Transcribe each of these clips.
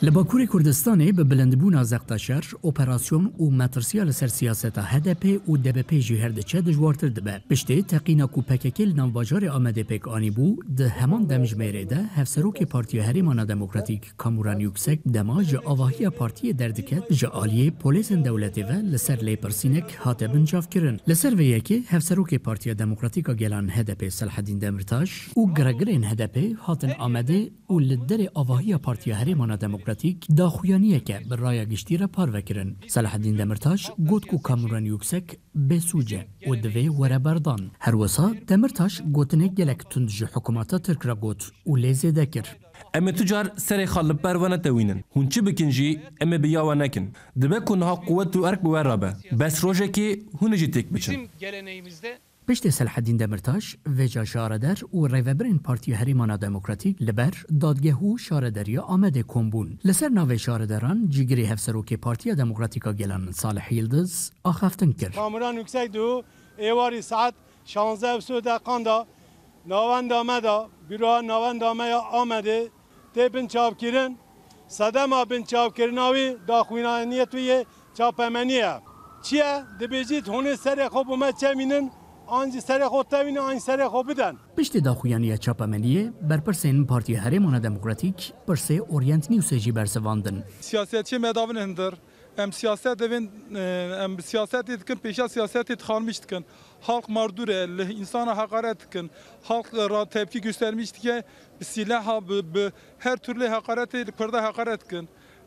لباکوور کردستان به بلندبونا زغتاشر اپراسیون و مترسیا لسر سیاست HDP و DBP جی هر دچه دجوارتر دبه. پشته تقینا کو پککل نامواجار آمده پک آنی بو ده همان دمجمیره ده هفسروک پارتی هریمان دموکراتیک کاموران یوکسک دماج آواهی پارتی دردکت جالیه پولیس دولتی و لسر لیپرسینک هات بنجاف کرن. لسر ویه که هفسروک پارتی دموکراتیکا گلان HDP صلاح الدین دمرتاش و گرگرین HDP هاتن آمده و لدر آواهی پارتی هریمان دموکراتیک داخویانیه که برای گشتی را پار وکرن. صلاح الدین دمرتاش گوت کو کاموران یوکسک بسوجه و دوی وره بردان. هر وسا دمرتاش گوتنه گلک تندج حکوماتا ترک را گوت و لیزه دکر. اما تجار سری خالب پروانه توینن. هونچه بکنجی اما بیاوه نکن. دبه کنها قوت و ارک بورابه. بس روژه که هونجی تک بچن. پشت صلاح الدین دمرتاش وجا شاردر و ریوبرین پارتی هریمان دموکراتیک لبر دادگهو شاردریا آمده کمبون. لسر ناو شاردران جیگری هفسروک پارتی دموکراتیکا گلان صالح یلدز آخفتن کرد. کامران یکسک دو ایواری ساعت 16 دقیقه دا ناوند آمده بیرو ناوند آمده تی بنچاو کرن صدما بنچاو کرناوی داخوینانیتوی چاپمنیه چیه دبیجید هونه سر خوب اومد چه مینن آنجی سر خود تامین آن سر خود بدن. پشت داخویانی چاپمنیه برپرسین پارتی هریمان دموکراتیک پرسه اورینت نیوسجی برسواندن. سیاستچی مداون هندر. سیاست دوین سیاست دکن پیشا سیاست خالمیشت کن. halk mağdure, insana hakaret kın, halk tepki göstermişti ki silahla her türlü hakareti Kürt'e hakaret kın.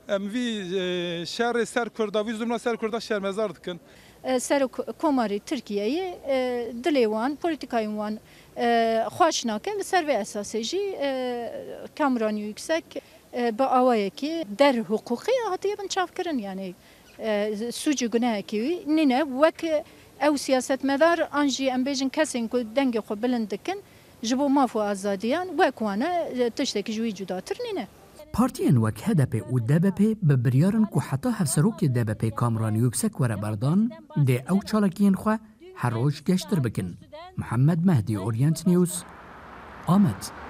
Vi şer ser Kürt'e, vi zümre ser Kürt'e şermezardı kın. سر کماری ترکیه دلیوان پلیتیکای وان خوش نکن سر و اساسیجی کامران یکسک با آوایی که در حقوقی هاتی بنچاف کردن یعنی سوجی گناه کی نینه وک او سیاست مدار آنجی ام بیشن کسی که دنگ خو بلند کن جبو مافو آزادیان وکوانه تشتکی جوی جدا تر نینه. پارتیان وک HDP و DBP به بریارن که حتی هفسروک DBP کامران یوکسک وره بردان ده او چالکین خواه هر روز گشتر بکن. محمد مهدی اورینت نیوز آمد.